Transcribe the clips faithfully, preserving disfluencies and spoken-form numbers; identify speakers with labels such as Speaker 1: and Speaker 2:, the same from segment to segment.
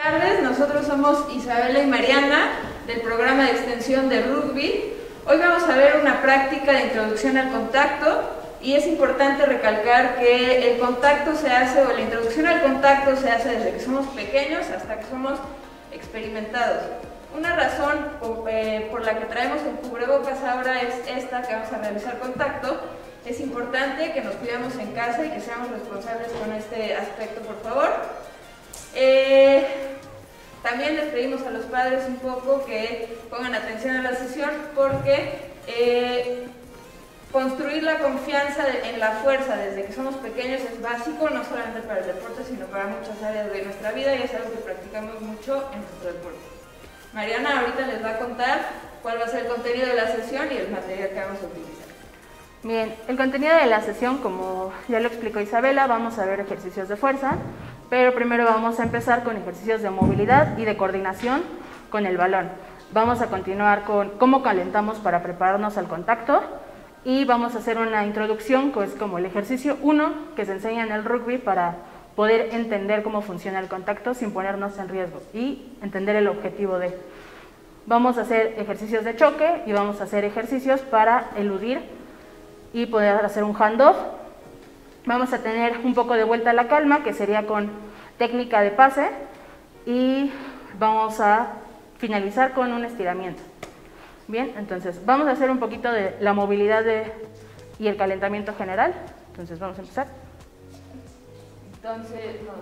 Speaker 1: Buenas tardes, nosotros somos Isabela y Mariana del programa de extensión de rugby. Hoy vamos a ver una práctica de introducción al contacto y es importante recalcar que el contacto se hace, o la introducción al contacto se hace desde que somos pequeños hasta que somos experimentados. Una razón eh, por la que traemos el cubrebocas ahora es esta, que vamos a realizar contacto. Es importante que nos cuidemos en casa y que seamos responsables con este aspecto, por favor. Eh, también les pedimos a los padres un poco que pongan atención a la sesión porque eh, construir la confianza de, en la fuerza desde que somos pequeños es básico, no solamente para el deporte, sino para muchas áreas de nuestra vida y es algo que practicamos mucho en nuestro deporte. Mariana ahorita les va a contar cuál va a ser el contenido de la sesión y el material que vamos a utilizar.
Speaker 2: Bien, el contenido de la sesión, como ya lo explicó Isabela, vamos a ver ejercicios de fuerza, pero primero vamos a empezar con ejercicios de movilidad y de coordinación con el balón. Vamos a continuar con cómo calentamos para prepararnos al contacto y vamos a hacer una introducción que es como el ejercicio uno que se enseña en el rugby para poder entender cómo funciona el contacto sin ponernos en riesgo y entender el objetivo de. Vamos a hacer ejercicios de choque y vamos a hacer ejercicios para eludir y poder hacer un handoff. Vamos a tener un poco de vuelta a la calma, que sería con técnica de pase, y vamos a finalizar con un estiramiento. Bien, entonces vamos a hacer un poquito de la movilidad de, y el calentamiento general. Entonces vamos a empezar.
Speaker 1: Entonces, no,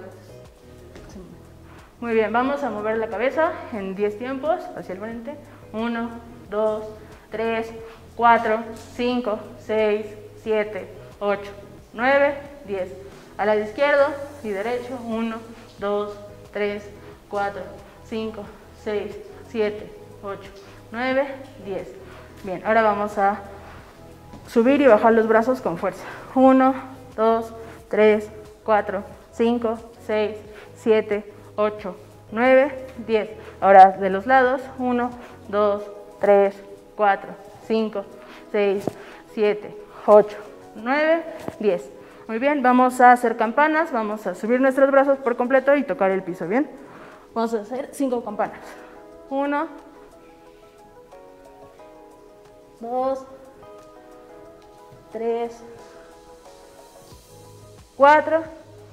Speaker 2: muy bien, vamos a mover la cabeza en diez tiempos hacia el frente. uno, dos, tres, cuatro, cinco, seis, siete, ocho, nueve, diez. Al lado izquierdo y derecho. uno, dos, tres, cuatro, cinco, seis, siete, ocho, nueve, diez. Bien, ahora vamos a subir y bajar los brazos con fuerza. uno, dos, tres, cuatro, cinco, seis, siete, ocho, nueve, diez. Ahora de los lados. uno, dos, tres, cuatro, cinco, seis, siete, ocho, nueve, diez. Muy bien, vamos a hacer campanas, vamos a subir nuestros brazos por completo y tocar el piso, ¿bien? Vamos a hacer cinco campanas. uno, dos, tres, cuatro,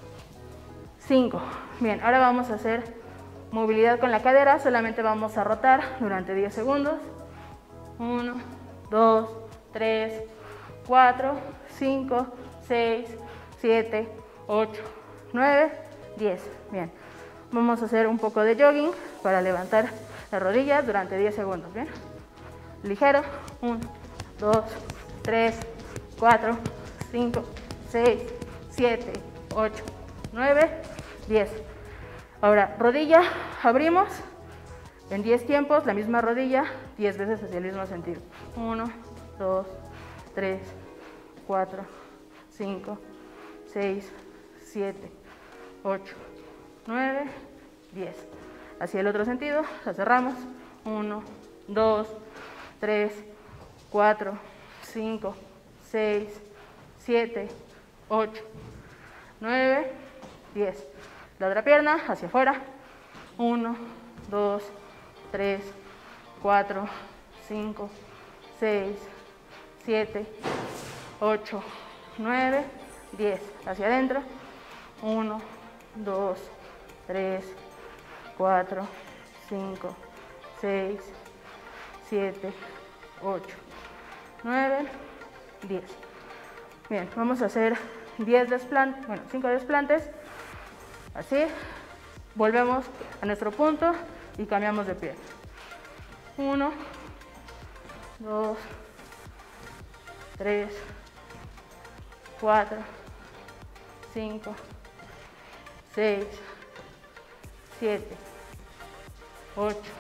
Speaker 2: cinco. Bien, ahora vamos a hacer movilidad con la cadera, solamente vamos a rotar durante diez segundos. uno, dos, tres, cuatro, cinco, seis, siete, ocho, nueve, diez. Bien, vamos a hacer un poco de jogging para levantar las rodillas durante diez segundos. Bien, ligero. uno, dos, tres, cuatro, cinco, seis, siete, ocho, nueve, diez. Ahora, rodilla, abrimos en diez tiempos, la misma rodilla, diez veces hacia el mismo sentido. uno, dos, tres, cuatro, cinco, seis, siete, ocho, nueve, diez. Hacia el otro sentido, la cerramos. uno, dos, tres, cuatro, cinco, seis, siete, ocho, nueve, diez. La otra pierna hacia afuera. uno, dos, tres, cuatro, cinco, seis, siete, ocho, nueve, diez. Hacia adentro. uno, dos, tres, cuatro, cinco, seis, siete, ocho, nueve, diez. Bien, vamos a hacer diez desplantes, bueno, cinco desplantes. Así. Volvemos a nuestro punto y cambiamos de pie. uno, dos, tres, cuatro, cinco, seis, siete, ocho,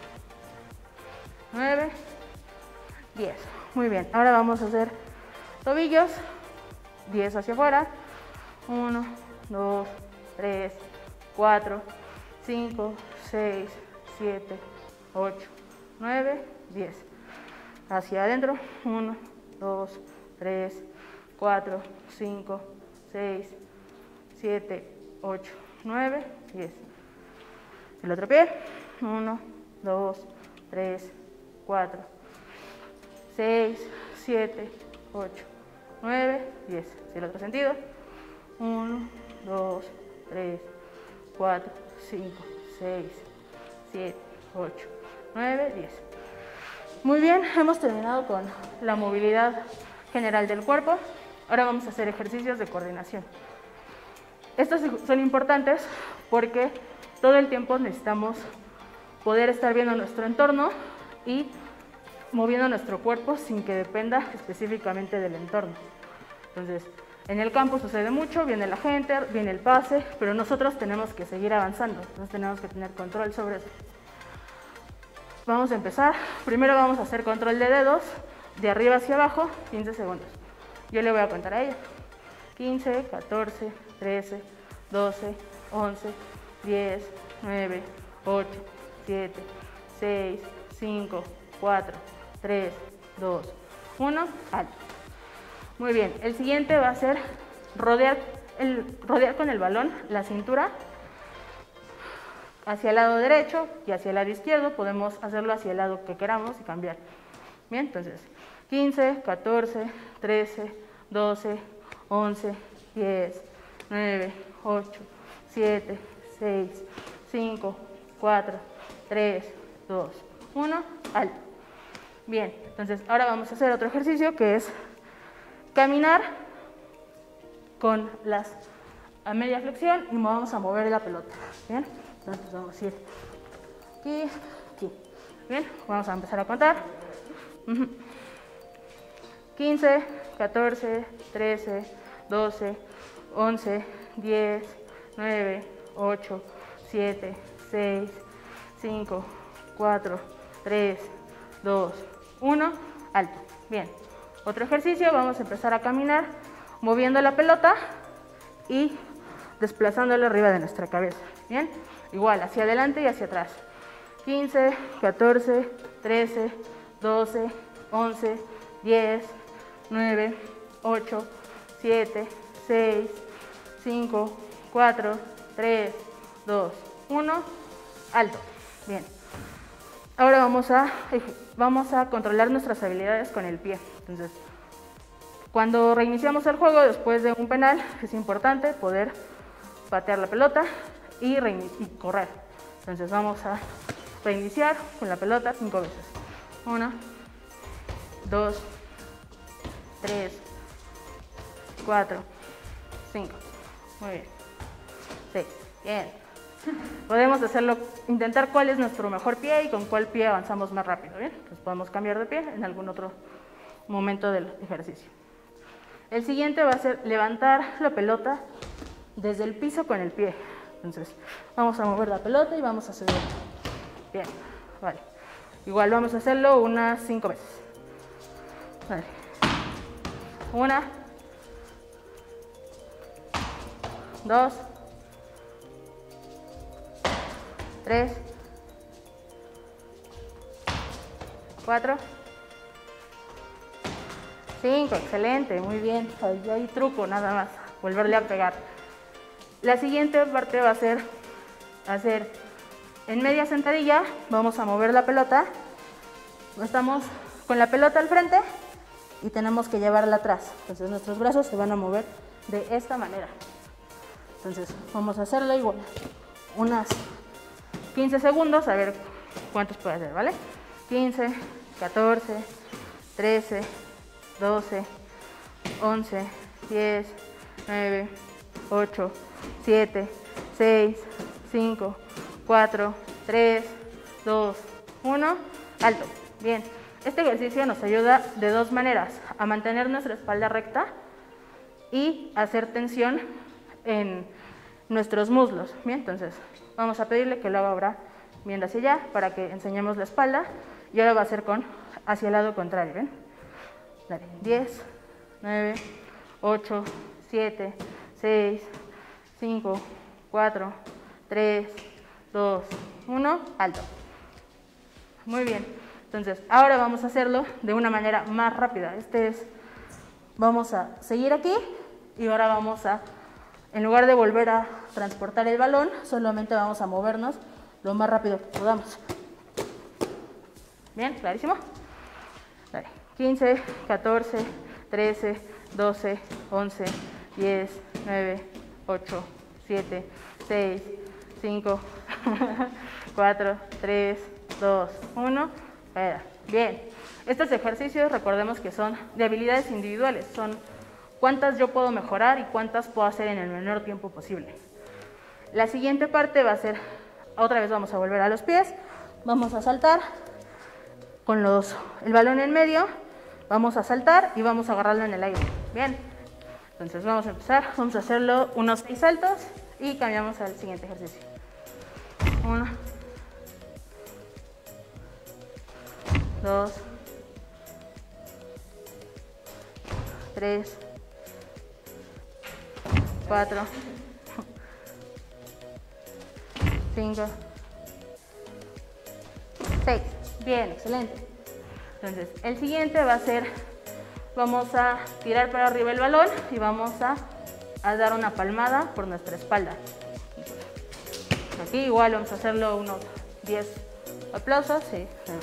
Speaker 2: nueve, diez. Muy bien, ahora vamos a hacer tobillos, diez hacia afuera. uno, dos, tres, cuatro, cinco, seis, siete, ocho, nueve, diez. Hacia adentro. uno, dos, tres, cuatro, cinco, seis, siete, ocho, nueve, diez. El otro pie, uno, dos, tres, cuatro, seis, siete, ocho, nueve, diez. El otro sentido, uno, dos, tres, cuatro, cinco, seis, siete, ocho, nueve, diez. Muy bien, hemos terminado con la movilidad general del cuerpo. Ahora vamos a hacer ejercicios de coordinación. Estos son importantes porque todo el tiempo necesitamos poder estar viendo nuestro entorno y moviendo nuestro cuerpo sin que dependa específicamente del entorno. Entonces, en el campo sucede mucho, viene la gente, viene el pase, pero nosotros tenemos que seguir avanzando, entonces tenemos que tener control sobre eso. Vamos a empezar. Primero vamos a hacer control de dedos, de arriba hacia abajo, quince segundos. Yo le voy a contar a ella. quince, catorce, trece, doce, once, diez, nueve, ocho, siete, seis, cinco, cuatro, tres, dos, uno, alto. Muy bien, el siguiente va a ser rodear, el, rodear con el balón la cintura hacia el lado derecho y hacia el lado izquierdo. Podemos hacerlo hacia el lado que queramos y cambiar. Bien, entonces quince, catorce, trece, doce, once, diez, nueve, ocho, siete, seis, cinco, cuatro, tres, dos, uno, alto. Bien, entonces ahora vamos a hacer otro ejercicio que es caminar con las a media flexión y vamos a mover la pelota. Bien, entonces vamos a ir aquí, aquí. Bien, vamos a empezar a contar. quince, catorce, trece, doce, once, diez, nueve, ocho, siete, seis, cinco, cuatro, tres, dos, uno, alto. Bien, otro ejercicio, vamos a empezar a caminar moviendo la pelota y desplazándola arriba de nuestra cabeza. Bien, igual hacia adelante y hacia atrás. quince, catorce, trece, doce, once, diez, nueve, ocho, siete, seis, cinco, cuatro, tres, dos, uno, alto. Bien. Ahora vamos a, vamos a controlar nuestras habilidades con el pie. Entonces, cuando reiniciamos el juego después de un penal, es importante poder patear la pelota y, y correr. Entonces vamos a reiniciar con la pelota cinco veces. Una, dos, tres, cuatro, cinco. Muy bien. seis. Bien. Podemos hacerlo, intentar cuál es nuestro mejor pie y con cuál pie avanzamos más rápido. Bien. Entonces podemos cambiar de pie en algún otro momento del ejercicio. El siguiente va a ser levantar la pelota desde el piso con el pie. Entonces vamos a mover la pelota y vamos a subir. Bien. Vale. Igual vamos a hacerlo unas cinco veces. Vale. Una, dos, tres, cuatro, cinco. Excelente, muy bien. Ahí hay truco, nada más, volverle a pegar. La siguiente parte va a ser hacer en media sentadilla. Vamos a mover la pelota. Estamos con la pelota al frente y tenemos que llevarla atrás. Entonces nuestros brazos se van a mover de esta manera. Entonces vamos a hacerlo igual unas quince segundos, a ver cuántos puede hacer, ¿vale? quince, catorce, trece, doce, once, diez, nueve, ocho, siete, seis, cinco, cuatro, tres, dos, uno, alto. Bien. Este ejercicio nos ayuda de dos maneras, a mantener nuestra espalda recta y hacer tensión en nuestros muslos. Bien, entonces vamos a pedirle que lo haga ahora viendo hacia allá para que enseñemos la espalda y ahora va a ser con hacia el lado contrario. ¿Ven? Dale. diez, nueve, ocho, siete, seis, cinco, cuatro, tres, dos, uno, alto. Muy bien. Entonces, ahora vamos a hacerlo de una manera más rápida. Este es, vamos a seguir aquí y ahora vamos a, en lugar de volver a transportar el balón, solamente vamos a movernos lo más rápido que podamos. Bien, clarísimo. Dale. quince, catorce, trece, doce, once, diez, nueve, ocho, siete, seis, cinco, cuatro, tres, dos, uno. Bien. Estos ejercicios, recordemos que son de habilidades individuales, son cuántas yo puedo mejorar y cuántas puedo hacer en el menor tiempo posible. La siguiente parte va a ser, otra vez vamos a volver a los pies, vamos a saltar con los, el balón en medio, vamos a saltar y vamos a agarrarlo en el aire. Bien, entonces vamos a empezar, vamos a hacerlo unos seis saltos y cambiamos al siguiente ejercicio. Uno, dos, tres, cuatro, cinco, seis. Bien, excelente. Entonces, el siguiente va a ser, vamos a tirar para arriba el balón y vamos a, a dar una palmada por nuestra espalda. Aquí igual vamos a hacerlo unos diez aplausos. Sí,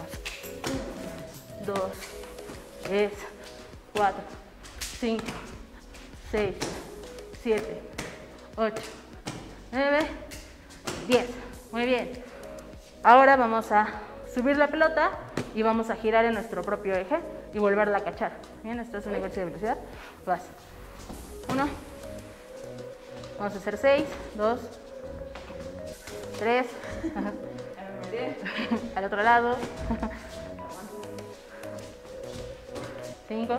Speaker 2: dos, tres, cuatro, cinco, seis, siete, ocho, nueve, diez. Muy bien. Ahora vamos a subir la pelota y vamos a girar en nuestro propio eje y volverla a cachar. Bien, esto es un ejercicio de velocidad. Vas. Uno. Vamos a hacer seis, dos, tres. Al otro lado. Cinco.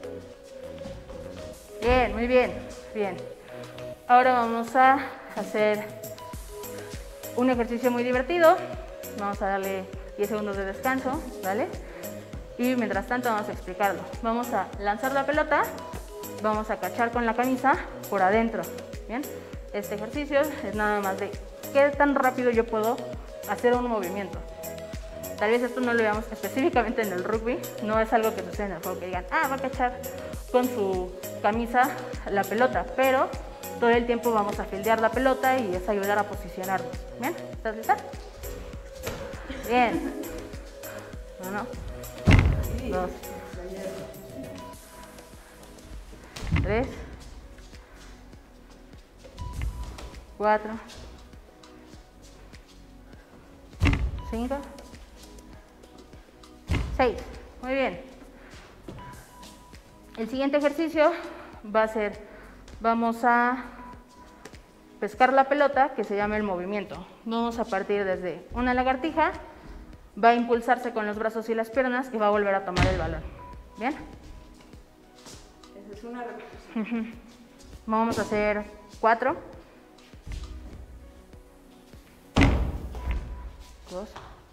Speaker 2: Bien, muy bien. Bien. Ahora vamos a hacer un ejercicio muy divertido. Vamos a darle diez segundos de descanso, ¿vale? Y mientras tanto vamos a explicarlo. Vamos a lanzar la pelota, vamos a cachar con la camisa por adentro, ¿bien? Este ejercicio es nada más de qué tan rápido yo puedo hacer un movimiento. Tal vez esto no lo veamos específicamente en el rugby, no es algo que sucede en el juego que digan, ah, va a cachar con su camisa la pelota, pero todo el tiempo vamos a fildear la pelota y es ayudar a posicionarnos. ¿Bien? ¿Estás lista? Bien. Uno, dos, tres, cuatro, cinco, seis. Muy bien. El siguiente ejercicio va a ser, vamos a pescar la pelota, que se llama el movimiento. Vamos a partir desde una lagartija, va a impulsarse con los brazos y las piernas y va a volver a tomar el balón. ¿Bien?
Speaker 1: Esa es una repetición.
Speaker 2: Vamos a hacer cuatro. Dos.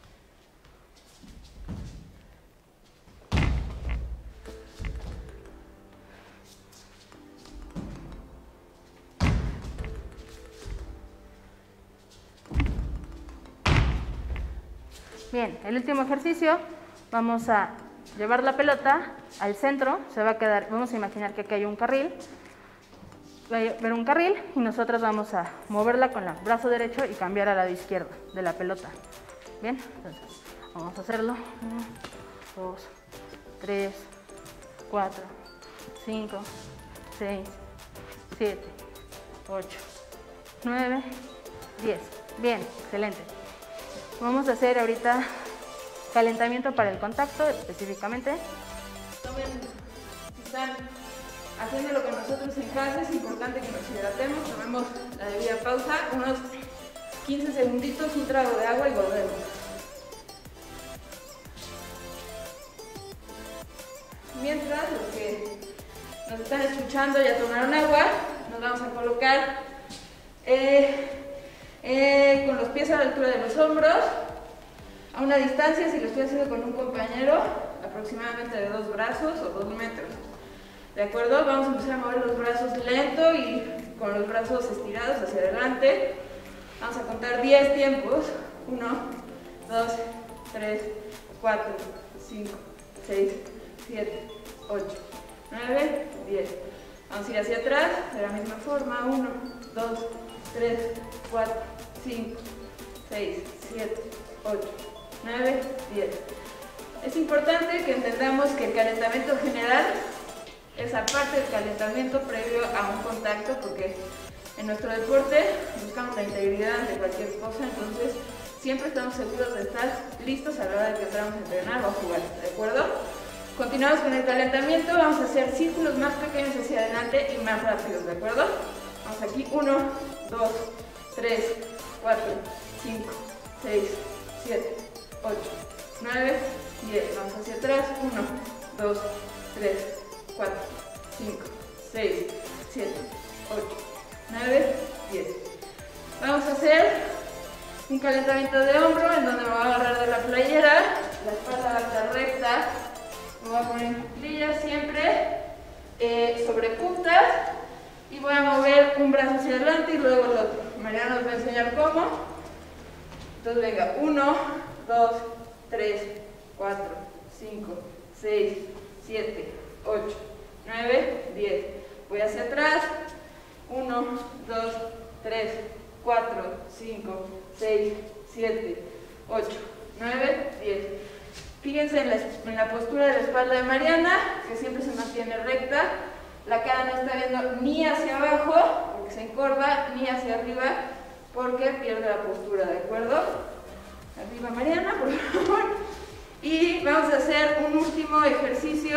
Speaker 2: Bien, el último ejercicio, vamos a llevar la pelota al centro, se va a quedar, vamos a imaginar que aquí hay un carril, va a haber un carril y nosotros vamos a moverla con el brazo derecho y cambiar al lado izquierdo de la pelota. Bien, entonces vamos a hacerlo. uno, dos, tres, cuatro, cinco, seis, siete, ocho, nueve, diez. Bien, excelente. Vamos a hacer ahorita calentamiento para el contacto específicamente.
Speaker 1: Tomen, si están haciendo lo que nosotros en casa, es importante que nos hidratemos, tomemos la debida pausa, unos quince segunditos, un trago de agua y volvemos. Mientras los que nos están escuchando ya tomaron agua, nos vamos a colocar eh, eh, con los pies a la altura de los hombros, a una distancia, si lo estoy haciendo con un compañero, aproximadamente de dos brazos o dos metros. ¿De acuerdo? Vamos a empezar a mover los brazos lento y con los brazos estirados hacia adelante. Vamos a contar diez tiempos. uno, dos, tres, cuatro, cinco, seis, siete, ocho, nueve, diez. Vamos a ir hacia atrás de la misma forma. uno, dos, tres, cuatro, cinco, seis, siete, ocho, nueve, diez. Es importante que entendamos que el calentamiento general es aparte del calentamiento previo a un contacto, porque en nuestro deporte buscamos la integridad de cualquier cosa, entonces siempre estamos seguros de estar listos a la hora de que entramos a entrenar o a jugar, ¿de acuerdo? Continuamos con el calentamiento, vamos a hacer círculos más pequeños hacia adelante y más rápidos, ¿de acuerdo? Vamos aquí, uno, dos, tres, cuatro, cinco, seis, siete, ocho, nueve, diez. Vamos hacia atrás, uno, dos, tres, cuatro, cinco, seis, siete, ocho, nueve, diez. Vamos a hacer un calentamiento de hombro en donde me voy a agarrar de la playera, la espalda va a estar recta, me voy a poner en cuclillas siempre, eh, sobre puntas, y voy a mover un brazo hacia adelante y luego el otro. Mariana nos va a enseñar cómo. Entonces venga, uno, dos, tres, cuatro, cinco, seis, siete, ocho, nueve, diez. Voy hacia atrás, uno, dos, tres, cuatro, cinco, seis, siete, ocho, nueve, diez. Fíjense en la, en la postura de la espalda de Mariana, que siempre se mantiene recta. La cara no está viendo ni hacia abajo, porque se encorva, ni hacia arriba, porque pierde la postura, ¿de acuerdo? Arriba Mariana, por favor. Y vamos a hacer un último ejercicio,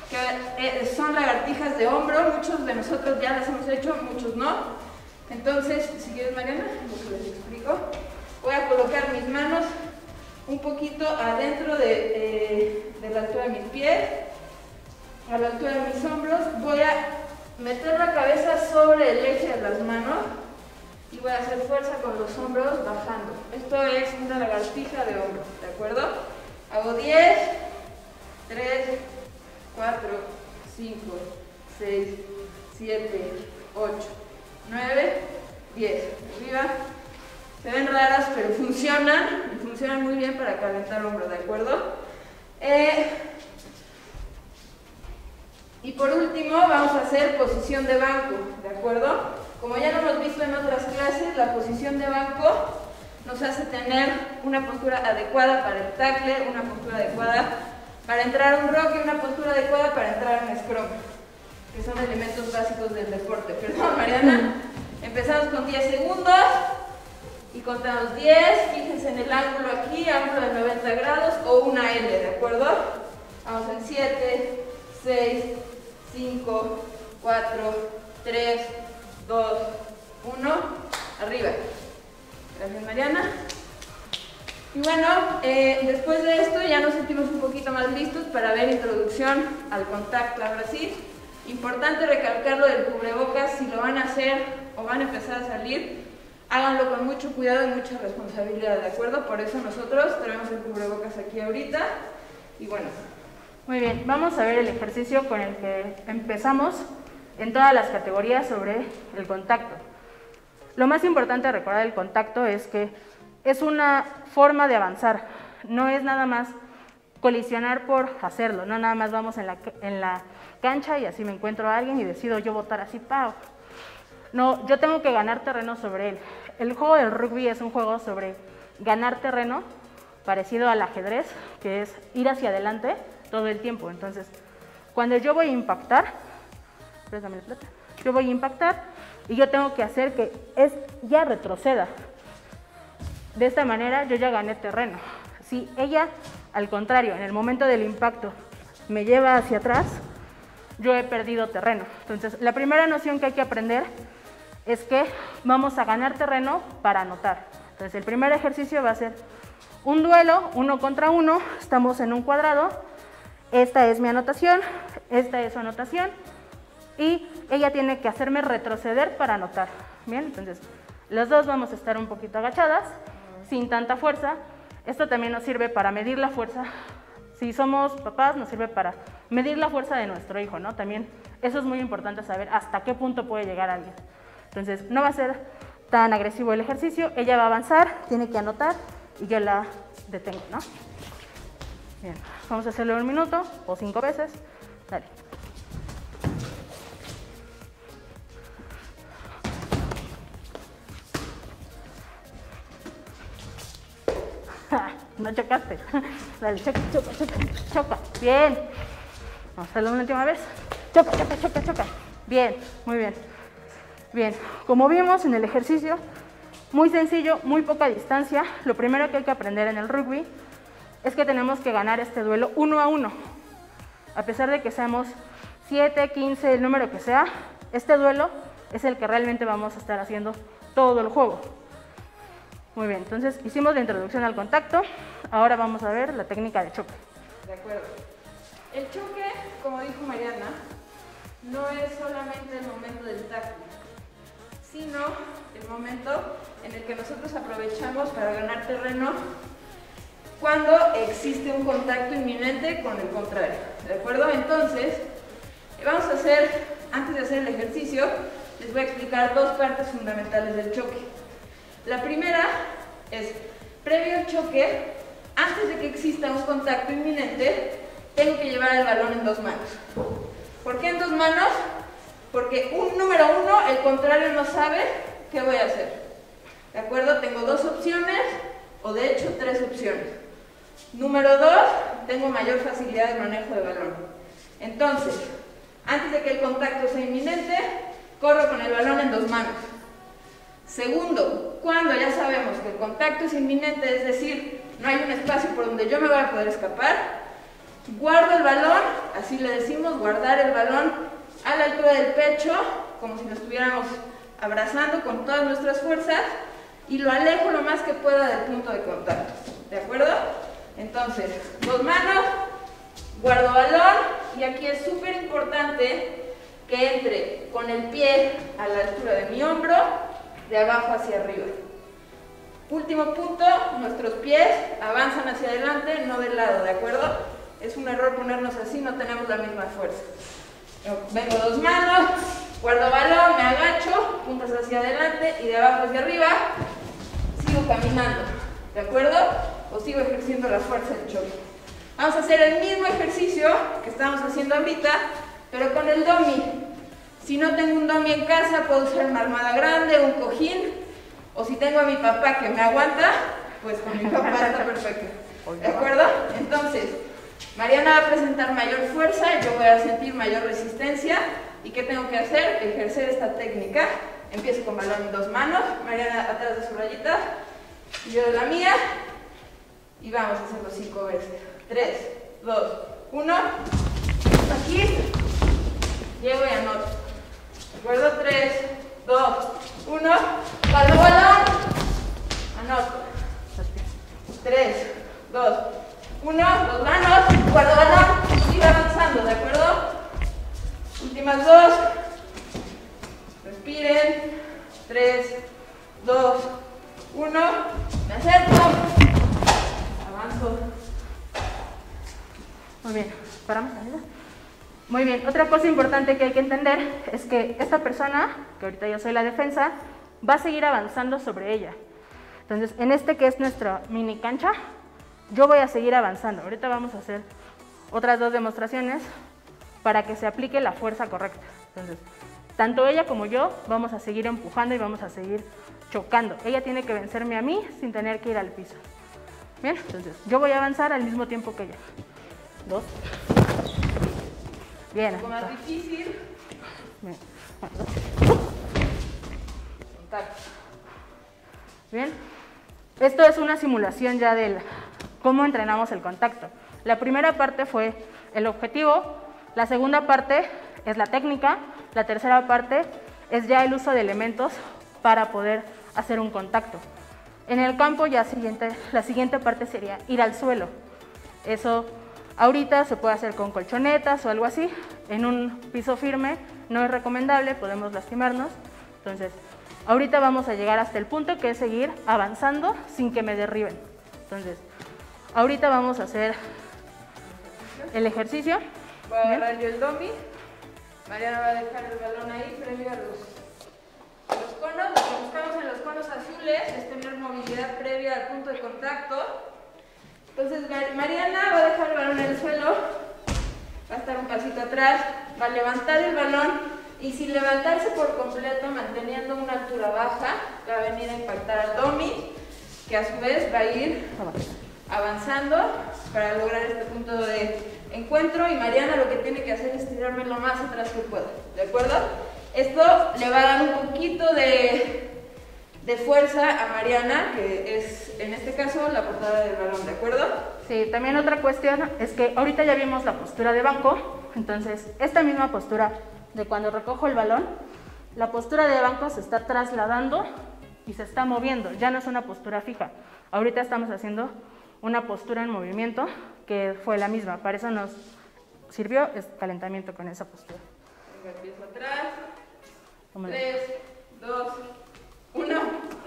Speaker 1: que son lagartijas de hombro. Muchos de nosotros ya las hemos hecho, muchos no. Entonces, si quieres Mariana, lo que les explico, voy a colocar mis manos un poquito adentro de, eh, de la altura de mis pies, a la altura de mis hombros. Voy a meter la cabeza sobre el eje de las manos y voy a hacer fuerza con los hombros bajando. Esto es una lagartija de hombro, ¿de acuerdo? Hago diez, tres, cuatro, cinco, seis, siete, ocho, nueve, diez. Arriba. Se ven raras, pero funcionan, y funcionan muy bien para calentar hombro, ¿de acuerdo? Eh, y por último vamos a hacer posición de banco, ¿de acuerdo? Como ya lo hemos visto en otras clases, la posición de banco nos hace tener una postura adecuada para el tackle, una postura adecuada para entrar a un rock y una postura adecuada para entrar a un scrum, que son elementos básicos del deporte. Perdón, Mariana. Empezamos con diez segundos. Y contamos diez, fíjense en el ángulo aquí, ángulo de noventa grados o una L, ¿de acuerdo? Vamos en siete, seis, cinco, cuatro, tres, dos, uno, arriba. Gracias Mariana. Y bueno, eh, después de esto ya nos sentimos un poquito más listos para ver introducción al contacto. Ahora sí, importante recalcar lo del cubrebocas. Si lo van a hacer o van a empezar a salir, háganlo con mucho cuidado y mucha responsabilidad, ¿de acuerdo? Por eso nosotros tenemos el cubrebocas aquí ahorita. Y bueno.
Speaker 2: Muy bien, vamos a ver el ejercicio con el que empezamos en todas las categorías sobre el contacto. Lo más importante de recordar el contacto es que es una forma de avanzar, no es nada más colisionar por hacerlo, no nada más vamos en la, en la cancha y así me encuentro a alguien y decido yo botar así, ¡pau! No, yo tengo que ganar terreno sobre él. El juego del rugby es un juego sobre ganar terreno, parecido al ajedrez, que es ir hacia adelante todo el tiempo. Entonces, cuando yo voy a impactar, préstame la plata, yo voy a impactar y yo tengo que hacer que es ya retroceda. De esta manera yo ya gané terreno. Si ella, al contrario, en el momento del impacto me lleva hacia atrás, yo he perdido terreno. Entonces, la primera noción que hay que aprender es que vamos a ganar terreno para anotar. Entonces, el primer ejercicio va a ser un duelo, uno contra uno, estamos en un cuadrado, esta es mi anotación, esta es su anotación, y ella tiene que hacerme retroceder para anotar. Bien, entonces, las dos vamos a estar un poquito agachadas, sin tanta fuerza. Esto también nos sirve para medir la fuerza. Si somos papás, nos sirve para medir la fuerza de nuestro hijo, ¿no? También eso es muy importante saber hasta qué punto puede llegar alguien. Entonces, no va a ser tan agresivo el ejercicio, ella va a avanzar, tiene que anotar y yo la detengo, ¿no? Bien, vamos a hacerlo un minuto o cinco veces. Dale. no chocaste. Dale, choca, choca, choca, choca. Bien. Vamos a hacerlo una última vez. Choca, choca, choca, choca. Bien, muy bien. Bien, como vimos en el ejercicio, muy sencillo, muy poca distancia. Lo primero que hay que aprender en el rugby es que tenemos que ganar este duelo uno a uno. A pesar de que seamos siete, quince, el número que sea, este duelo es el que realmente vamos a estar haciendo todo el juego. Muy bien, entonces hicimos la introducción al contacto, ahora vamos a ver la técnica de choque.
Speaker 1: De acuerdo. El choque, como dijo Mariana, no es solamente el momento del tackle, sino el momento en el que nosotros aprovechamos para ganar terreno cuando existe un contacto inminente con el contrario. ¿De acuerdo? Entonces, vamos a hacer, antes de hacer el ejercicio, les voy a explicar dos partes fundamentales del choque. La primera es, previo al choque, antes de que exista un contacto inminente, tengo que llevar el balón en dos manos. ¿Por qué en dos manos? Porque un número uno, el contrario no sabe qué voy a hacer. ¿De acuerdo? Tengo dos opciones, o de hecho tres opciones. Número dos, tengo mayor facilidad de manejo de balón. Entonces, antes de que el contacto sea inminente, corro con el balón en dos manos. Segundo, cuando ya sabemos que el contacto es inminente, es decir, no hay un espacio por donde yo me voy a poder escapar, guardo el balón, así le decimos, guardar el balón a la altura del pecho, como si lo estuviéramos abrazando con todas nuestras fuerzas, y lo alejo lo más que pueda del punto de contacto. ¿De acuerdo? Entonces, dos manos, guardo balón, y aquí es súper importante que entre con el pie a la altura de mi hombro, de abajo hacia arriba. Último punto, nuestros pies avanzan hacia adelante, no de lado, ¿de acuerdo? Es un error ponernos así, no tenemos la misma fuerza. Vengo dos manos, guardo balón, me agacho, puntas hacia adelante y de abajo hacia arriba, sigo caminando, ¿de acuerdo? O sigo ejerciendo la fuerza del choque. Vamos a hacer el mismo ejercicio que estamos haciendo ahorita, pero con el dummy. Si no tengo un dummy en casa, puedo usar una almohada grande, un cojín, o si tengo a mi papá que me aguanta, pues con mi papá está perfecto. ¿De acuerdo? Entonces, Mariana va a presentar mayor fuerza, yo voy a sentir mayor resistencia. ¿Y qué tengo que hacer? Ejercer esta técnica. Empiezo con balón en dos manos, Mariana atrás de su rayita, y yo de la mía, y vamos a hacerlo cinco veces. tres, dos, uno, aquí, llego y anoto. ¿De acuerdo? tres, dos, uno, guardo balón, anoto. tres, dos, uno, dos manos, guardo balón, sigo avanzando, ¿de acuerdo? Últimas dos, respiren, tres, dos, uno, me acerco, avanzo.
Speaker 2: Muy bien, paramos ahí. Muy bien, otra cosa importante que hay que entender es que esta persona, que ahorita yo soy la defensa, va a seguir avanzando sobre ella. Entonces, en este que es nuestra mini cancha, yo voy a seguir avanzando. Ahorita vamos a hacer otras dos demostraciones para que se aplique la fuerza correcta. Entonces, tanto ella como yo vamos a seguir empujando y vamos a seguir chocando. Ella tiene que vencerme a mí sin tener que ir al piso. Bien, entonces, yo voy a avanzar al mismo tiempo que ella. Dos. Bien.
Speaker 1: Un poco más difícil.
Speaker 2: Bien.
Speaker 1: Contacto.
Speaker 2: Bien. Esto es una simulación ya del cómo entrenamos el contacto. La primera parte fue el objetivo, la segunda parte es la técnica, la tercera parte es ya el uso de elementos para poder hacer un contacto. En el campo ya siguiente, la siguiente parte sería ir al suelo. Eso ahorita se puede hacer con colchonetas o algo así. En un piso firme no es recomendable, podemos lastimarnos. Entonces, ahorita vamos a llegar hasta el punto que es seguir avanzando sin que me derriben. Entonces, ahorita vamos a hacer el ejercicio.
Speaker 1: Voy a agarrar yo el dummy. Mariana va a dejar el balón ahí previo a los, a los conos. Lo que buscamos en los conos azules es tener movilidad previa al punto de contacto. Entonces Mariana va a dejar el balón en el suelo, va a estar un pasito atrás, va a levantar el balón y sin levantarse por completo, manteniendo una altura baja, va a venir a impactar al dummy, que a su vez va a ir avanzando para lograr este punto de encuentro, y Mariana lo que tiene que hacer es tirarme lo más atrás que pueda, ¿de acuerdo? Esto le va a dar un poquito de, de fuerza a Mariana, que es en este caso la portada del balón, ¿de acuerdo?
Speaker 2: Sí, también otra cuestión es que ahorita ya vimos la postura de banco, entonces esta misma postura de cuando recojo el balón, la postura de banco se está trasladando y se está moviendo, ya no es una postura fija. Ahorita estamos haciendo una postura en movimiento que fue la misma, para eso nos sirvió el calentamiento con esa postura.
Speaker 1: Venga, empiezo atrás. tres, dos, uno.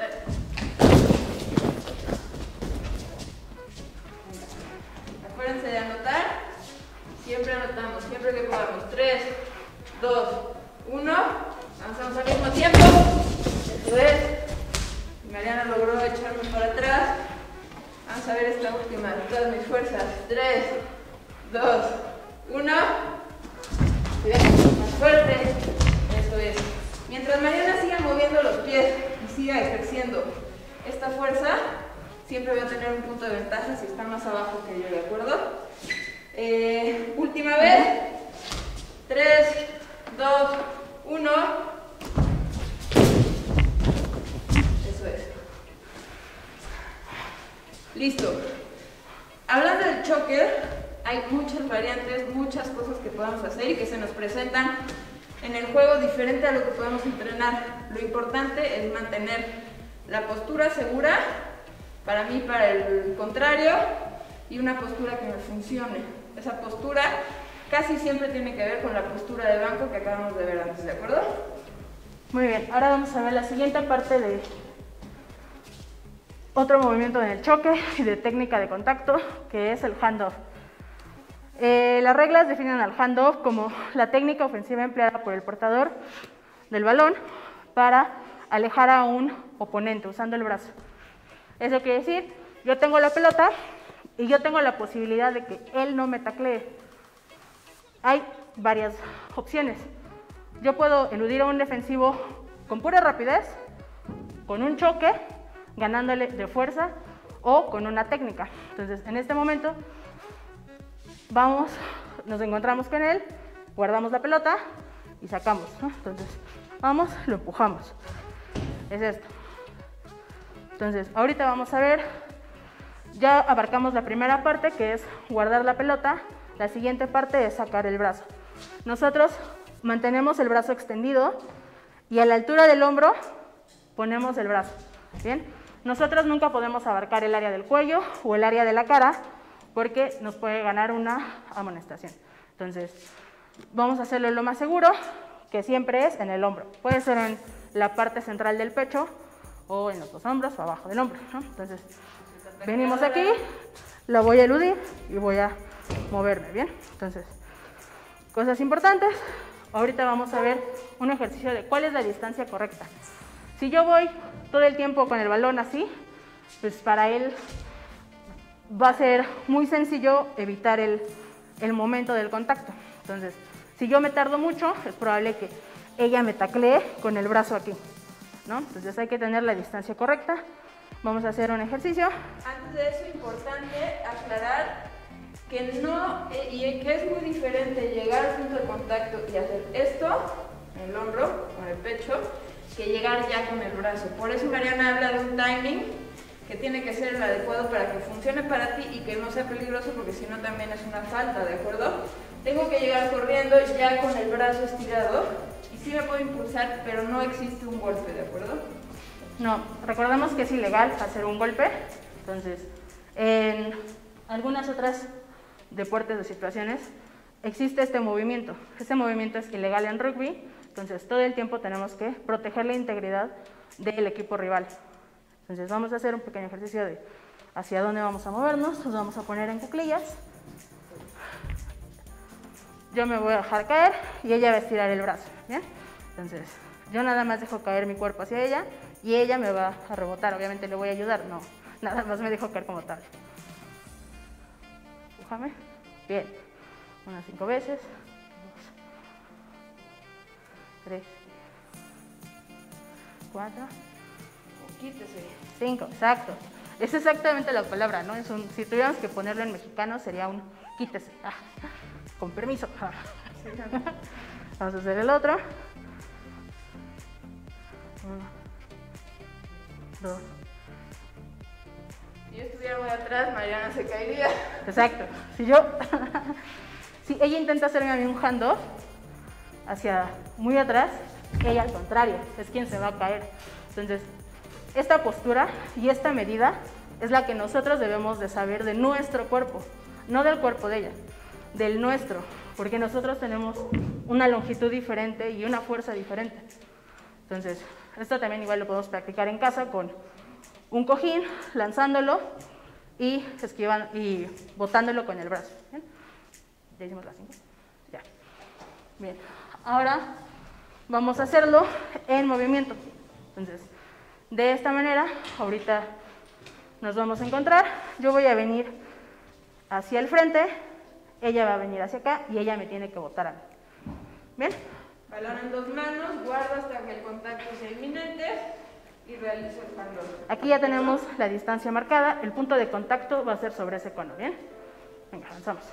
Speaker 1: Acuérdense de anotar. Siempre anotamos, siempre que podamos. tres, dos, uno. Avanzamos al mismo tiempo. Eso es. Mariana logró echarme para atrás. Vamos a ver esta última, de todas mis fuerzas. tres, dos, uno. Bien, más fuerte. Eso es. Mientras Mariana siga moviendo los pies y siga ejerciendo esta fuerza, siempre va a tener un punto de ventaja si está más abajo que yo, ¿de acuerdo? Eh, última vez. tres, dos, uno. Eso es. Listo. Hablando del choker, hay muchas variantes, muchas cosas que podemos hacer y que se nos presentan en el juego diferente a lo que podemos entrenar. Lo importante es mantener la postura segura, para mí, para el contrario, y una postura que me funcione. Esa postura casi siempre tiene que ver con la postura de banco que acabamos de ver antes, ¿de acuerdo?
Speaker 2: Muy bien, ahora vamos a ver la siguiente parte de otro movimiento en el choque y de técnica de contacto, que es el handoff. Eh, las reglas definen al handoff como la técnica ofensiva empleada por el portador del balón para alejar a un oponente usando el brazo. Eso quiere decir, yo tengo la pelota y yo tengo la posibilidad de que él no me taclee. Hay varias opciones. Yo puedo eludir a un defensivo con pura rapidez, con un choque, ganándole de fuerza o con una técnica. Entonces, en este momento vamos, nos encontramos con él, guardamos la pelota y sacamos, ¿no? Entonces, vamos, lo empujamos. Es esto. Entonces, ahorita vamos a ver, ya abarcamos la primera parte, que es guardar la pelota. La siguiente parte es sacar el brazo. Nosotros mantenemos el brazo extendido y a la altura del hombro ponemos el brazo. ¿Bien? Nosotros nunca podemos abarcar el área del cuello o el área de la cara, porque nos puede ganar una amonestación. Entonces, vamos a hacerlo lo más seguro, que siempre es en el hombro. Puede ser en la parte central del pecho, o en los dos hombros, o abajo del hombro, ¿no? Entonces, venimos aquí, lo voy a eludir y voy a moverme, ¿bien? Entonces, cosas importantes. Ahorita vamos a ver un ejercicio de cuál es la distancia correcta. Si yo voy todo el tiempo con el balón así, pues para él va a ser muy sencillo evitar el, el momento del contacto. Entonces, si yo me tardo mucho, es probable que ella me taclee con el brazo aquí, ¿no? Entonces hay que tener la distancia correcta. Vamos a hacer un ejercicio.
Speaker 1: Antes de eso, importante aclarar que no, y que es muy diferente llegar al punto de contacto y hacer esto, en el hombro, con el pecho, que llegar ya con el brazo. Por eso Mariana habla de un timing que tiene que ser el adecuado para que funcione para ti y que no sea peligroso, porque si no también es una falta, ¿de acuerdo? Tengo que llegar corriendo ya con el brazo estirado y sí me puedo impulsar, pero no existe un golpe, ¿de acuerdo?
Speaker 2: No, recordemos que es ilegal hacer un golpe. Entonces, en algunas otras deportes o situaciones existe este movimiento. Este movimiento es ilegal en rugby, entonces todo el tiempo tenemos que proteger la integridad del equipo rival. Entonces vamos a hacer un pequeño ejercicio de hacia dónde vamos a movernos. Nos vamos a poner en cuclillas. Yo me voy a dejar caer y ella va a estirar el brazo, ¿bien? Entonces yo nada más dejo caer mi cuerpo hacia ella y ella me va a rebotar. Obviamente le voy a ayudar, no, nada más me dejo caer como tal. Empújame. Bien. Unas cinco veces. Dos. Tres. Cuatro.
Speaker 1: Quítese.
Speaker 2: Cinco, exacto. Es exactamente la palabra, ¿no? Es un, si tuviéramos que ponerlo en mexicano sería un quítese. Ah, con permiso. Ah. Vamos a hacer el otro. Uno, dos.
Speaker 1: Si yo estuviera muy atrás, Mariana se caería.
Speaker 2: Exacto. Si yo, si ella intenta hacerme a mí un handoff hacia muy atrás, ella al contrario, es quien se va a caer. Entonces, esta postura y esta medida es la que nosotros debemos de saber de nuestro cuerpo, no del cuerpo de ella, del nuestro, porque nosotros tenemos una longitud diferente y una fuerza diferente. Entonces, esto también igual lo podemos practicar en casa con un cojín, lanzándolo y esquivando y botándolo con el brazo. ¿Bien? Ya hicimos las cinco. Ya. Bien. Ahora vamos a hacerlo en movimiento. Entonces, de esta manera, ahorita nos vamos a encontrar. Yo voy a venir hacia el frente, ella va a venir hacia acá y ella me tiene que botar a mí. ¿Bien?
Speaker 1: Balón en dos manos, guardo hasta que el contacto sea inminente y realizo el handoff.
Speaker 2: Aquí ya tenemos la distancia marcada, el punto de contacto va a ser sobre ese cono, ¿bien? Venga, avanzamos.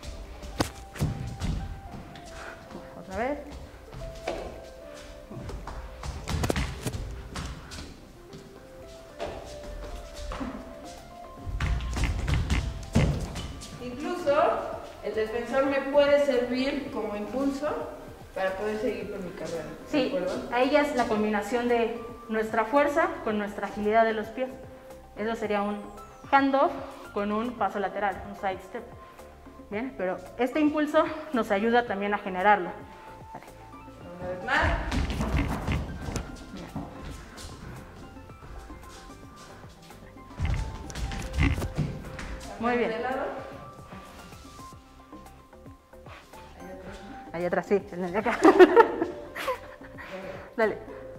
Speaker 2: Otra vez.
Speaker 1: Incluso el defensor me puede servir como impulso para poder seguir con mi carrera.
Speaker 2: Sí, ahí ya es la combinación de nuestra fuerza con nuestra agilidad de los pies. Eso sería un handoff con un paso lateral, un side step. Bien, pero este impulso nos ayuda también a generarlo. Vale.
Speaker 1: Una vez más.
Speaker 2: Muy bien.
Speaker 1: De lado.
Speaker 2: Ahí atrás, sí, el de acá. Dale.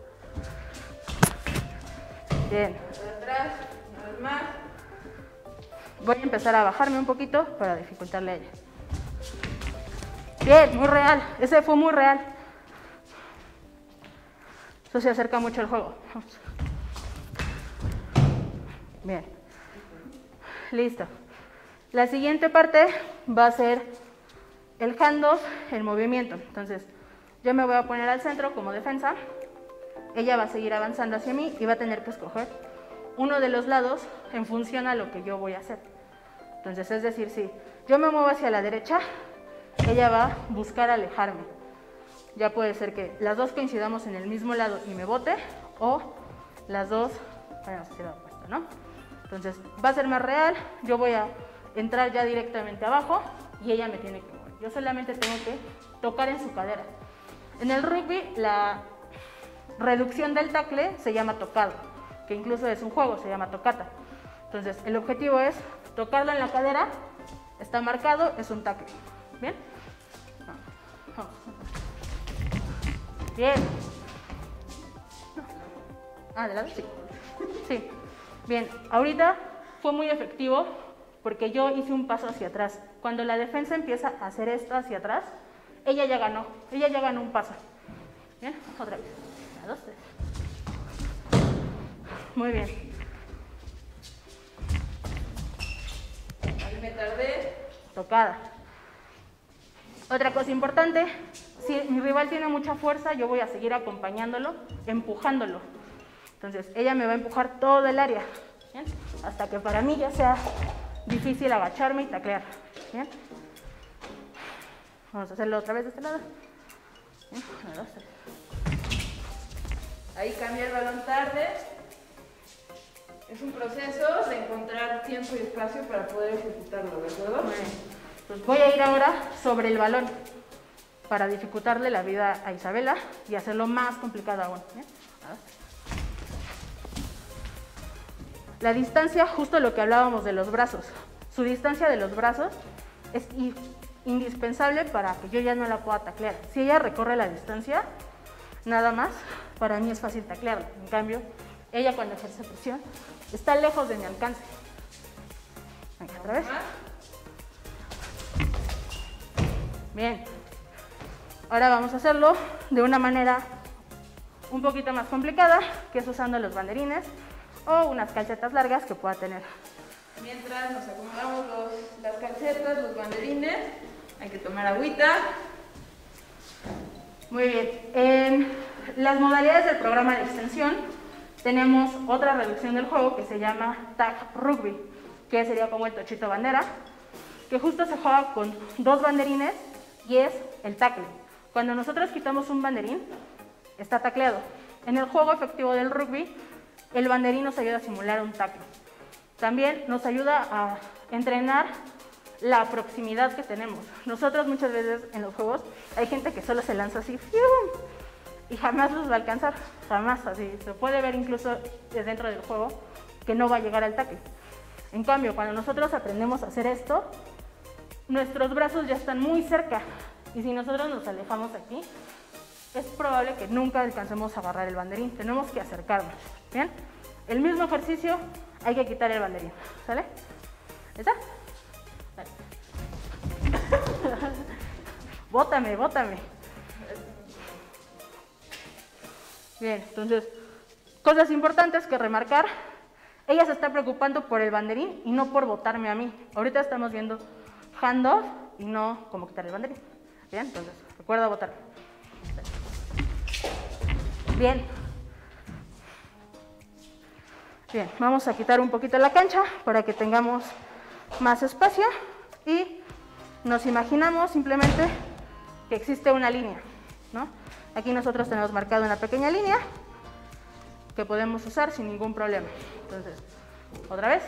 Speaker 2: Bien.
Speaker 1: De atrás, una vez más.
Speaker 2: Voy a empezar a bajarme un poquito para dificultarle a ella. Bien, muy real. Ese fue muy real. Eso se acerca mucho al juego. Vamos. Bien. Listo. La siguiente parte va a ser el handoff en movimiento. Entonces, yo me voy a poner al centro como defensa. Ella va a seguir avanzando hacia mí y va a tener que escoger uno de los lados en función a lo que yo voy a hacer. Entonces, es decir, si yo me muevo hacia la derecha, ella va a buscar alejarme. Ya puede ser que las dos coincidamos en el mismo lado y me bote, o las dos vayamos hacia el opuesto, ¿no? Entonces, va a ser más real. Yo voy a entrar ya directamente abajo y ella me tiene que mover. Yo solamente tengo que tocar en su cadera. En el rugby, la reducción del tackle se llama tocado, que incluso es un juego, se llama tocata. Entonces, el objetivo es tocarlo en la cadera, está marcado, es un tackle. ¿Bien? Vamos. Bien. Ah, ¿de lado? Sí. Sí. Bien, ahorita fue muy efectivo porque yo hice un paso hacia atrás. Cuando la defensa empieza a hacer esto hacia atrás, ella ya ganó, ella ya ganó un paso. Bien, otra vez. Una, dos, tres. Muy bien.
Speaker 1: Ahí me tardé.
Speaker 2: Tocada. Otra cosa importante, si mi rival tiene mucha fuerza, yo voy a seguir acompañándolo, empujándolo. Entonces, ella me va a empujar todo el área, ¿bien? Hasta que para mí ya sea difícil agacharme y taclear. ¿Bien? Vamos a hacerlo otra vez de este lado. ¿Bien? Una, dos, tres.
Speaker 1: Ahí cambia el balón tarde. Es un proceso de encontrar tiempo y espacio para poder ejecutarlo, ¿de acuerdo?
Speaker 2: Muy bien. Pues voy a ir ahora sobre el balón para dificultarle la vida a Isabela y hacerlo más complicado aún. ¿Bien? La distancia, justo lo que hablábamos de los brazos. Su distancia de los brazos es indispensable para que yo ya no la pueda taclear. Si ella recorre la distancia, nada más, para mí es fácil taclearla. En cambio, ella cuando ejerce presión está lejos de mi alcance. Venga, otra vez. Bien. Ahora vamos a hacerlo de una manera un poquito más complicada, que es usando los banderines o unas calcetas largas que pueda tener.
Speaker 1: Mientras nos acomodamos los, las calcetas, los banderines, hay que tomar agüita.
Speaker 2: Muy bien, en las modalidades del programa de extensión tenemos otra reducción del juego que se llama Tag Rugby, que sería como el tochito bandera, que justo se juega con dos banderines y es el tackle. Cuando nosotros quitamos un banderín, está tacleado. En el juego efectivo del rugby, el banderín nos ayuda a simular un tackle. También nos ayuda a entrenar la proximidad que tenemos. Nosotros muchas veces en los juegos hay gente que solo se lanza así ¡fium! Y jamás los va a alcanzar, jamás. Así se puede ver incluso dentro del juego que no va a llegar al tackle. En cambio, cuando nosotros aprendemos a hacer esto, nuestros brazos ya están muy cerca y si nosotros nos alejamos aquí, es probable que nunca alcancemos a agarrar el banderín. Tenemos que acercarnos. ¿Bien? El mismo ejercicio, hay que quitar el banderín. ¿Sale? ¿Está? Vale. Bótame, bótame. Bien, entonces, cosas importantes que remarcar. Ella se está preocupando por el banderín y no por botarme a mí. Ahorita estamos viendo handoff y no cómo quitar el banderín. Bien, entonces, recuerda botarme. Bien. Bien, vamos a quitar un poquito la cancha para que tengamos más espacio y nos imaginamos simplemente que existe una línea, ¿no? Aquí nosotros tenemos marcado una pequeña línea que podemos usar sin ningún problema. Entonces, otra vez.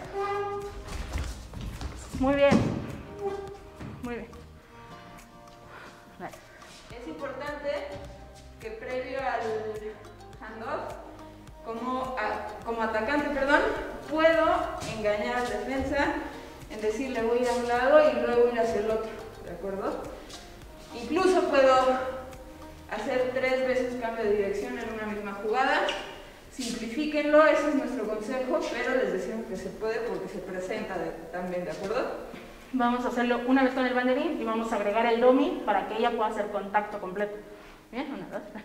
Speaker 2: Muy bien. Muy bien. Vale.
Speaker 1: Es importante que previo al handoff, como, a, como atacante, perdón, puedo engañar al defensa en decirle voy a ir a un lado y luego ir hacia el otro, ¿de acuerdo? Incluso puedo hacer tres veces cambio de dirección en una misma jugada. Simplifíquenlo, ese es nuestro consejo, pero les decimos que se puede porque se presenta de, también, ¿de acuerdo?
Speaker 2: Vamos a hacerlo una vez con el banderín y vamos a agregar el dummy para que ella pueda hacer contacto completo. Bien, una, dos, tres.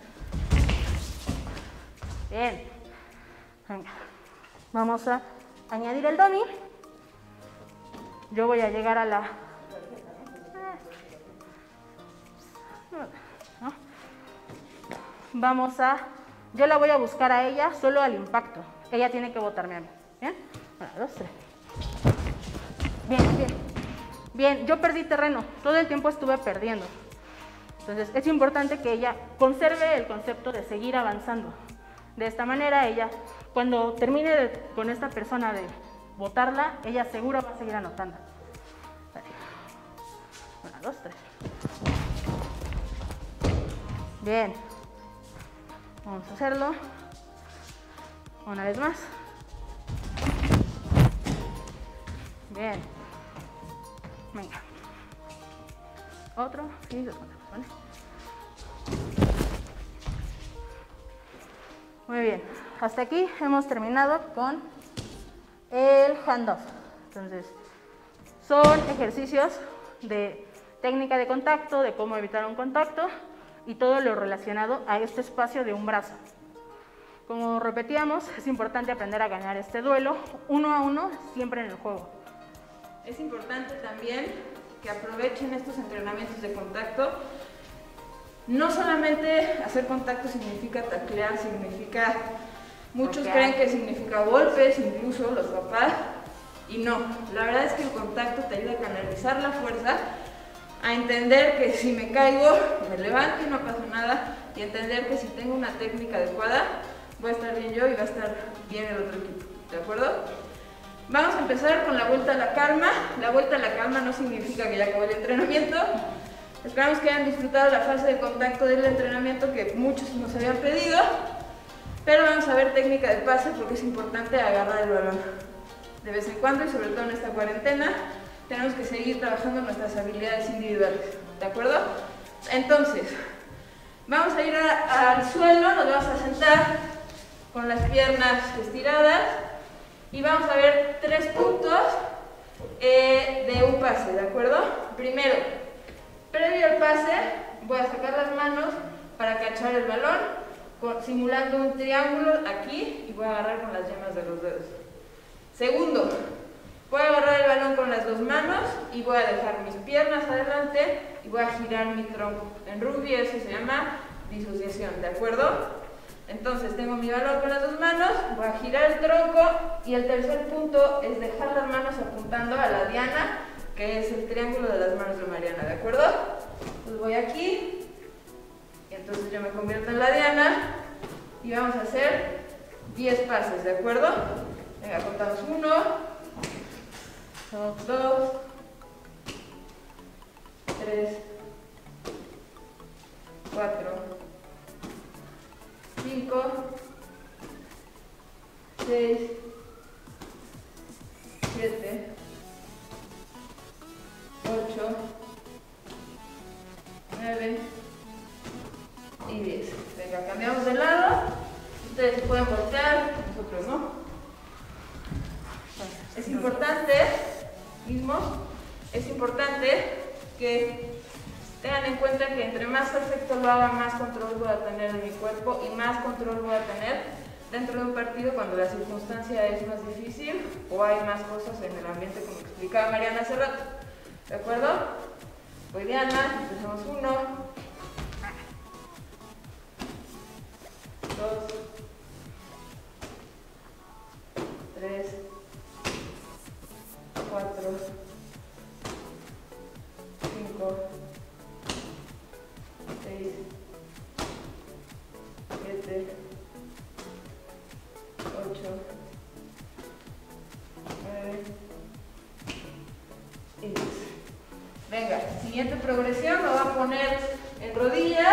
Speaker 2: Bien. Venga. Vamos a añadir el dummy. Yo voy a llegar a la... ¿No? Vamos a... Yo la voy a buscar a ella solo al impacto. Ella tiene que botarme a mí. ¿Bien? Una, dos, tres. Bien, bien. Bien, yo perdí terreno. Todo el tiempo estuve perdiendo. Entonces, es importante que ella conserve el concepto de seguir avanzando. De esta manera, ella, cuando termine de, con esta persona de botarla, ella seguro va a seguir anotando. Vale. Una, dos, tres. Bien. Vamos a hacerlo. Una vez más. Bien. Venga. Otro. Y los contamos, ¿vale? Muy bien. Hasta aquí hemos terminado con el handoff. Entonces, son ejercicios de técnica de contacto, de cómo evitar un contacto y todo lo relacionado a este espacio de un brazo. Como repetíamos, es importante aprender a ganar este duelo uno a uno siempre en el juego.
Speaker 1: Es importante también que aprovechen estos entrenamientos de contacto. No solamente hacer contacto significa taclear, significa... Muchos okay. creen que significa golpes, incluso los papás, y no. La verdad es que el contacto te ayuda a canalizar la fuerza, a entender que si me caigo, me levanto y no pasa nada, y entender que si tengo una técnica adecuada, voy a estar bien yo y va a estar bien el otro equipo, ¿de acuerdo? Vamos a empezar con la vuelta a la calma. La vuelta a la calma no significa que ya acabó el entrenamiento. Esperamos que hayan disfrutado la fase de contacto del entrenamiento que muchos nos habían pedido, pero vamos a ver técnica de pase porque es importante agarrar el balón de vez en cuando y sobre todo en esta cuarentena tenemos que seguir trabajando nuestras habilidades individuales, ¿de acuerdo? Entonces, vamos a ir a, al suelo, nos vamos a sentar con las piernas estiradas y vamos a ver tres puntos eh, de un pase, ¿de acuerdo? Primero, previo al pase, voy a sacar las manos para cachar el balón, simulando un triángulo aquí y voy a agarrar con las yemas de los dedos. Segundo, voy a agarrar el balón con las dos manos y voy a dejar mis piernas adelante y voy a girar mi tronco. En rugby eso se llama disociación, ¿de acuerdo? Entonces tengo mi balón con las dos manos, voy a girar el tronco y el tercer punto es dejar las manos apuntando a la diana, que es el triángulo de las manos de Mariana, ¿de acuerdo? Entonces voy aquí y entonces yo me convierto en la diana y vamos a hacer diez pases, ¿de acuerdo? Venga, contamos uno, dos, tres, cuatro, cinco, seis, siete, ocho, nueve y diez. Venga, cambiamos de lado. Ustedes pueden voltear, nosotros no. Es importante, mismo, es importante que tengan en cuenta que entre más perfecto lo haga, más control voy a tener de mi cuerpo y más control voy a tener dentro de un partido cuando la circunstancia es más difícil o hay más cosas en el ambiente, como explicaba Mariana hace rato. ¿De acuerdo? Voy Diana, empezamos uno, dos, tres, cuatro, cinco, seis, siete, ocho, nueve y diez. Venga, siguiente progresión, me voy a poner en rodillas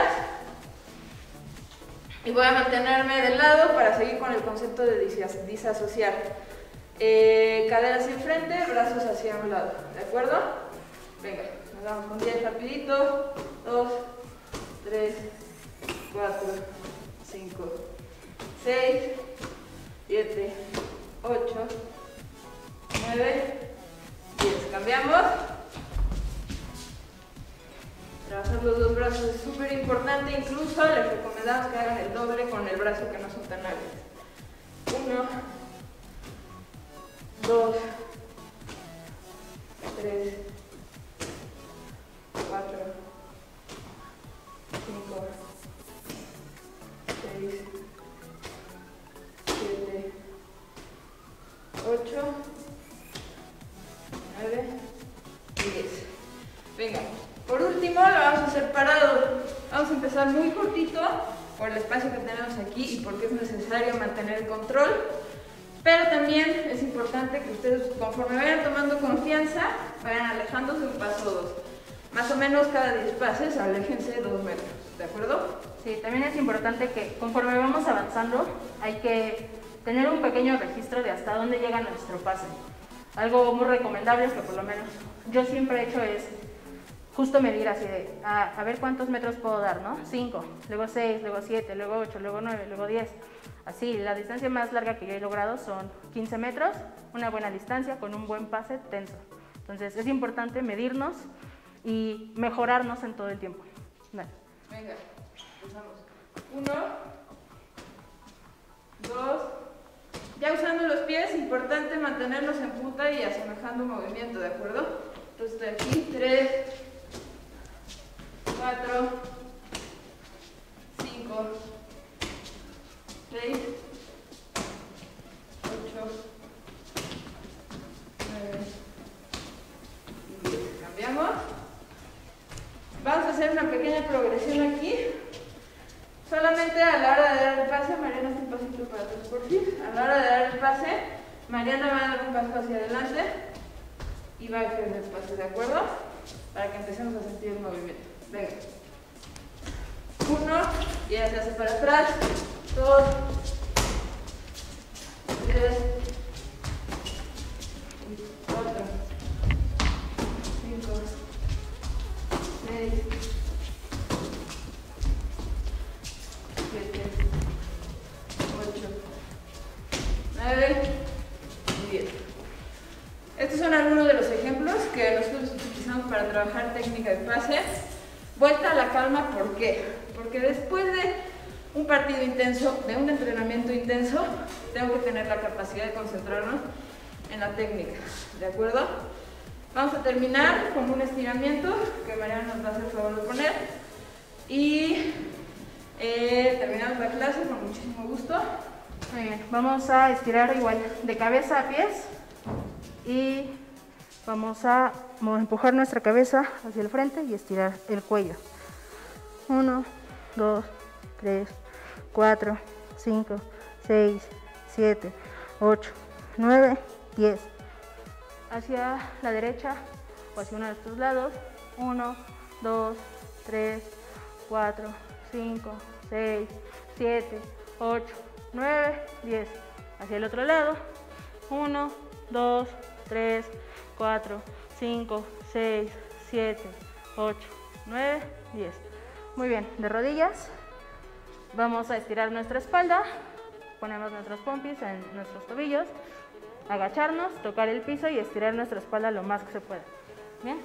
Speaker 1: y voy a mantenerme de lado para seguir con el concepto de disasociar. Eh, caderas enfrente, brazos hacia un lado, ¿de acuerdo? Venga, nos vamos con diez rapidito, dos, tres, cuatro, cinco, seis, siete, ocho, nueve, diez. Cambiamos. Trabajar los dos brazos es súper importante, incluso les recomendamos que hagan el doble con el brazo que no son tan hábiles. Uno, dos, tres, cuatro, cinco, seis, siete, ocho, nueve y diez. Venga, por último lo vamos a hacer parado. Vamos a empezar muy cortito por el espacio que tenemos aquí y porque es necesario mantener el control. Pero también es importante que ustedes, conforme vayan tomando confianza, vayan alejándose un paso o dos. Más o menos cada diez pases, aléjense dos metros, ¿de acuerdo?
Speaker 2: Sí, también es importante que conforme vamos avanzando, hay que tener un pequeño registro de hasta dónde llega nuestro pase. Algo muy recomendable, que por lo menos yo siempre he hecho, es justo medir así de, a, a ver cuántos metros puedo dar, ¿no? cinco, luego seis, luego siete, luego ocho, luego nueve, luego diez. Así, la distancia más larga que yo he logrado son quince metros, una buena distancia con un buen pase tenso. Entonces es importante medirnos y mejorarnos en todo el tiempo. Dale.
Speaker 1: Venga, empezamos. Uno, dos, ya usando los pies, importante mantenernos en punta y asemejando un movimiento, ¿de acuerdo? Entonces estoy aquí, tres, cuatro, cinco, seis, ocho, nueve y diez. Cambiamos. Vamos a hacer una pequeña progresión aquí. Solamente a la hora de dar el pase, Mariana hace un pasito para atrás por ti. A la hora de dar el pase, Mariana va a dar un paso hacia adelante y va a hacer el pase, ¿de acuerdo? Para que empecemos a sentir el movimiento. Venga. Uno, y ella se hace para atrás. Dos, tres, cuatro, cinco, seis, siete, ocho, nueve y diez. Estos son algunos de los ejemplos que nosotros utilizamos para trabajar técnica de pase. Vuelta a la calma, ¿por qué? Porque después de un partido intenso, de un entrenamiento intenso, tengo que tener la capacidad de concentrarnos en la técnica, ¿de acuerdo? Vamos a terminar con un estiramiento que Mariana nos va a hacer el favor de poner y eh, terminamos la clase con muchísimo gusto.
Speaker 2: Muy bien, vamos a estirar igual de cabeza a pies y vamos a empujar nuestra cabeza hacia el frente y estirar el cuello. uno, dos, tres, cuatro, cinco, seis, siete, ocho, nueve, diez. Hacia la derecha o hacia uno de estos lados. uno, dos, tres, cuatro, cinco, seis, siete, ocho, nueve, diez. Hacia el otro lado. uno, dos, tres, cuatro, cinco, seis, siete, ocho, nueve, diez. Muy bien, de rodillas. Vamos a estirar nuestra espalda. Ponemos nuestros pompis en nuestros tobillos. Agacharnos, tocar el piso y estirar nuestra espalda lo más que se pueda. Bien.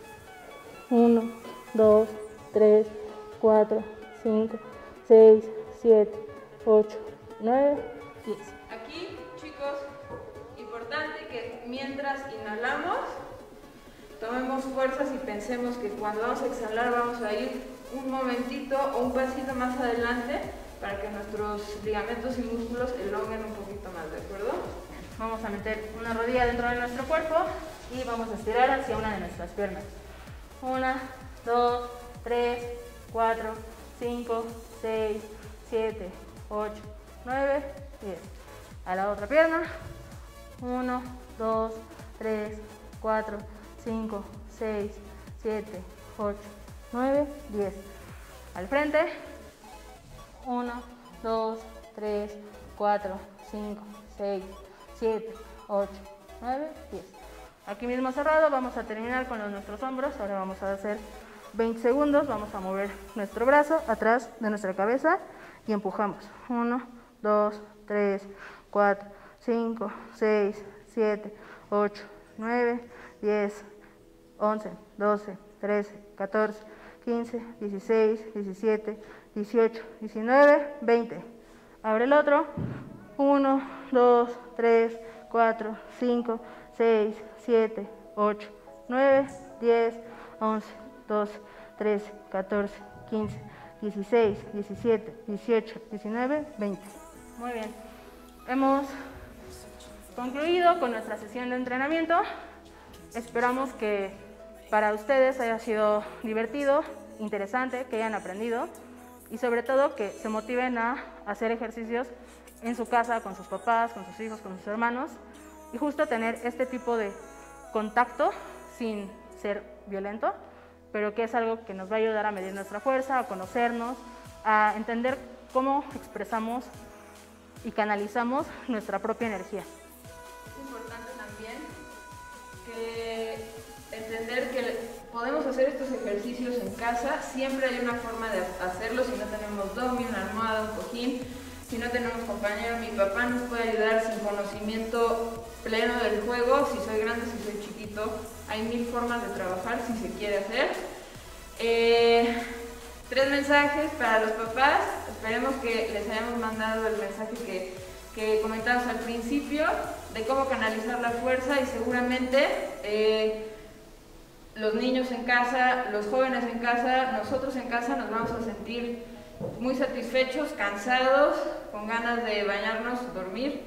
Speaker 2: uno, dos, tres, cuatro, cinco, seis, siete, ocho, nueve, diez.
Speaker 1: Aquí, chicos, importante que mientras inhalamos, tomemos fuerzas y pensemos que cuando vamos a exhalar vamos a ir un momentito o un pasito más adelante para que nuestros ligamentos y músculos elonguen un poquito más, ¿de acuerdo?
Speaker 2: Vamos a meter una rodilla dentro de nuestro cuerpo y vamos a estirar hacia una de nuestras piernas. Una, dos, tres, cuatro, cinco, seis, siete, ocho, nueve, diez. A la otra pierna. uno, dos, tres, cuatro, cinco, seis, siete, ocho, nueve, diez. Al frente. uno, dos, tres, cuatro, cinco, seis, siete, ocho, nueve, diez. Aquí mismo cerrado, vamos a terminar con los, nuestros hombros. Ahora vamos a hacer veinte segundos. Vamos a mover nuestro brazo atrás de nuestra cabeza y empujamos. uno, dos, tres, cuatro, cinco, seis, siete, ocho, nueve, diez, once, doce, trece, catorce, quince, dieciséis, diecisiete, dieciocho, diecinueve, veinte. Abre el otro. uno, dos, tres, cuatro, cinco, seis, siete, ocho, nueve, diez, once, doce, trece, catorce, quince, dieciséis, diecisiete, dieciocho, diecinueve, veinte. Muy bien. Hemos concluido con nuestra sesión de entrenamiento. Esperamos que para ustedes haya sido divertido, interesante, que hayan aprendido y sobre todo que se motiven a hacer ejercicios en su casa, con sus papás, con sus hijos, con sus hermanos y justo tener este tipo de contacto sin ser violento, pero que es algo que nos va a ayudar a medir nuestra fuerza, a conocernos, a entender cómo expresamos y canalizamos nuestra propia energía.
Speaker 1: Es importante también que entender que podemos hacer estos ejercicios en casa, siempre hay una forma de hacerlo, si no tenemos domi, una almohada, un cojín, si no tenemos compañero, mi papá nos puede ayudar sin conocimiento pleno del juego, si soy grande, si soy chiquito, hay mil formas de trabajar si se quiere hacer. Eh, tres mensajes para los papás, esperemos que les hayamos mandado el mensaje que, que comentamos al principio, de cómo canalizar la fuerza y seguramente eh, los niños en casa, los jóvenes en casa, nosotros en casa nos vamos a sentir muy satisfechos, cansados, con ganas de bañarnos, dormir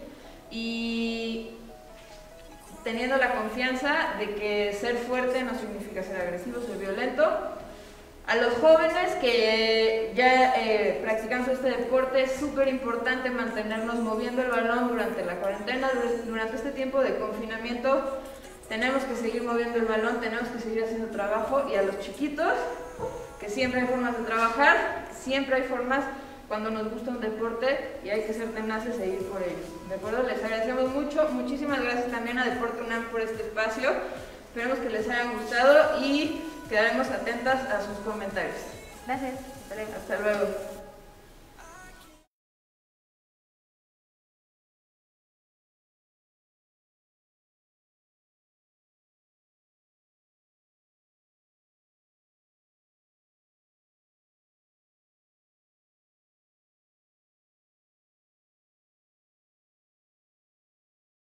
Speaker 1: y teniendo la confianza de que ser fuerte no significa ser agresivo, ser violento. A los jóvenes que ya eh, practicando este deporte es súper importante mantenernos moviendo el balón durante la cuarentena, durante este tiempo de confinamiento. Tenemos que seguir moviendo el balón, tenemos que seguir haciendo trabajo y a los chiquitos, que siempre hay formas de trabajar, siempre hay formas cuando nos gusta un deporte y hay que ser tenaces e ir por ellos. ¿De acuerdo? Les agradecemos mucho, muchísimas gracias también a Deporte UNAM por este espacio, esperemos que les haya gustado y quedaremos atentas a sus comentarios.
Speaker 2: Gracias.
Speaker 1: Hasta luego.